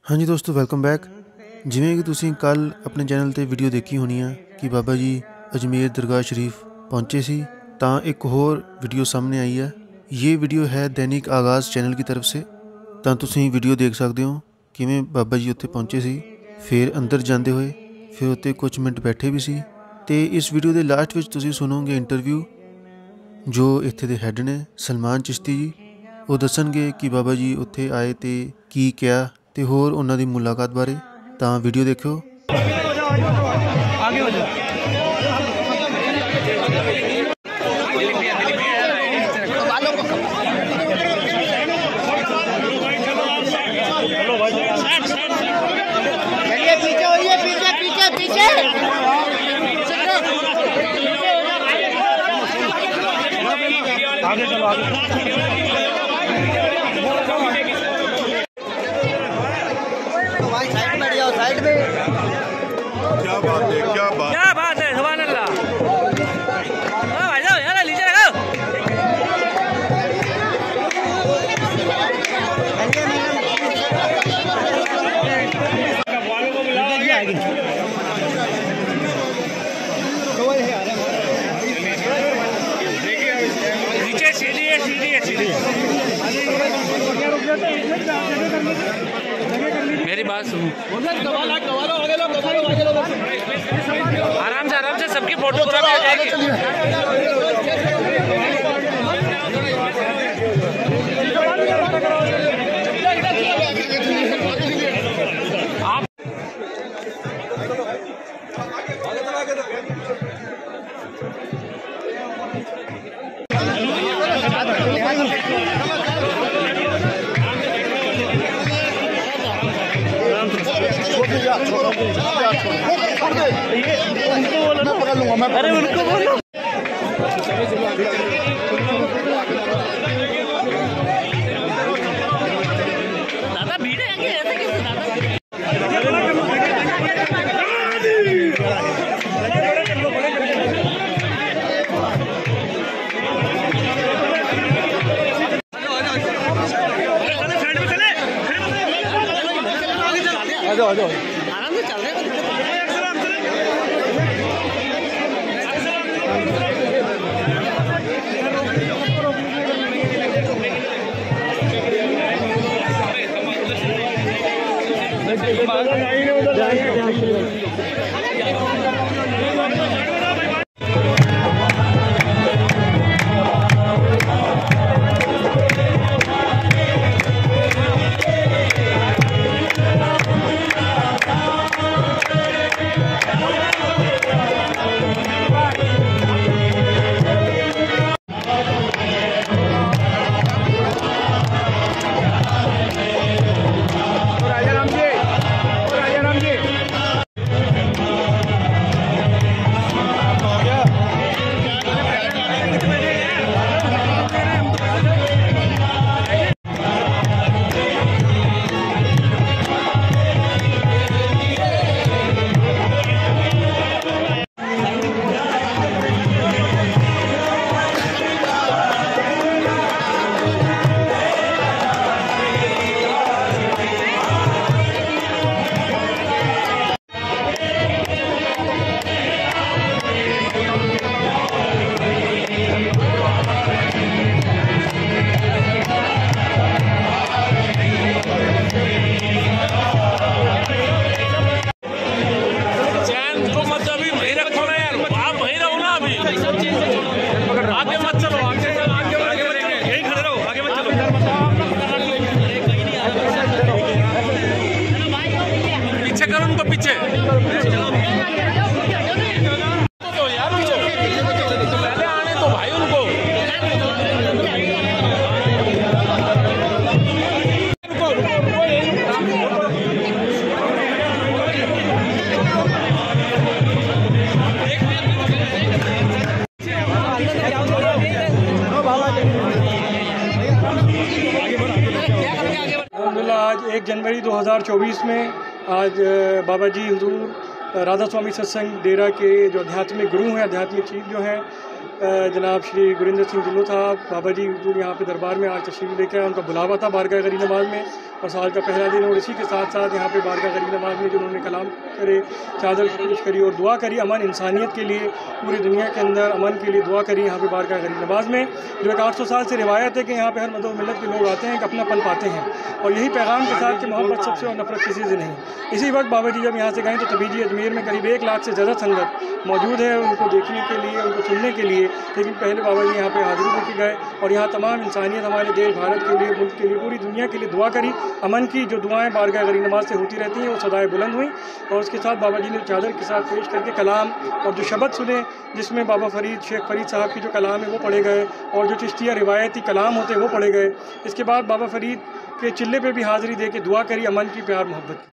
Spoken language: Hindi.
हाँ जी दोस्तों, वेलकम बैक। जिवें कि तुसीं कल अपने चैनल ते वीडियो देखी होनी है कि बाबा जी अजमेर दरगाह शरीफ पहुँचे सी, तां एक होर वीडियो सामने आई है। ये वीडियो है दैनिक आगाज़ चैनल की तरफ से। तां तुसीं वीडियो देख सकते हो किवें बाबा जी उत्थे पहुँचे सी, फिर अंदर जाते हुए फिर उत्ते कुछ मिनट बैठे भी सी। ते इस वीडियो के लास्ट विच तुसीं सुनोगे इंटरव्यू जो इत्थे दे हैड ने सलमान चिश्ती जी। वो दसणगे कि बाबा जी उत्थे आए तो की क्या ते होर उन्हां दी मुलाकात बारे। तां वीडियो देखो। पीछे होइए, पीछे पीछे पीछे आगे चलो आगे। भाई साइड में बैठ जाओ, साइड में। क्या बात है, क्या बात है, सुभान अल्लाह। भाई जाओ यार, लीजिए रखो। नीचे सीढ़ी है, सीढ़ी है, सीढ़ी। मेरी बात सुनो, आराम से सबकी फोटोग्राफी आ जाएगी। अरे उनको बोलो। दादा भीड़ है आगे, ऐसे कैसे दादा? आ जाओ आराम से चल रहे हैं। आगे मत चलो, आगे यही खड़े रहो, आगे मत चलो। पीछे करो उनको, पीछे तो यार पहले आने तो भाई उनको। आज 1 जनवरी 2024 में आज बाबा जी हुजूर राधा स्वामी सत्संग डेरा के जो आध्यात्मिक गुरु हैं, आध्यात्मिक चीफ जो हैं, जनाब श्री गुरिंदर सिंह ढिल्लों साहब बाबा जी जो यहाँ पे दरबार में आज तशरीफ़ लेकर आए, उनका बुलावा था बारगाह गरीब नवाज़ में और साल का पहला दिन, और इसी के साथ साथ यहाँ पे बारगाह गरीब नवाज़ में जो उन्होंने कलाम करे, चादर पेश करी और दुआ करी अमन इंसानियत के लिए, पूरी दुनिया के अंदर अमन के लिए दुआ करी यहाँ पे बारगाह गरीब नवाज़ में। जो एक 800 साल से रिवायत है कि यहाँ पे हर मज़हब मिलत के लोग आते हैं कि अपनापन पाते हैं, और यही पैगाम के साथ कि मोहब्बत सबसे और नफरत किसी से नहीं। इसी वक्त बाबा जी जब यहाँ से गए तो तभी जी अजमेर में करीब 1 लाख से ज़्यादा संगत मौजूद है उनको देखने के लिए, उनको सुनने के लिए। लेकिन पहले बाबा जी यहाँ पे हाजिरी देके गए और यहाँ तमाम इंसानियत हमारे देश भारत के लिए, मुल्क के लिए, पूरी दुनिया के लिए दुआ करी। अमन की जो दुआएं बारगाह गरीब नवाज़ से होती रहती हैं वो सदाएं बुलंद हुई, और उसके साथ बाबा जी ने चादर के साथ पेश करके कलाम और जो शब्द सुने जिसमें बाबा फरीद शेख फरीद साहब की जो कलाम है वो पढ़े गए, और जो चिश्तिया रिवायती कलाम होते हैं वो पढ़े गए। इसके बाद बाबा फरीद के चिल्ले पे भी हाज़िरी दे के दुआ करी अमन की, प्यार मोहब्बत की।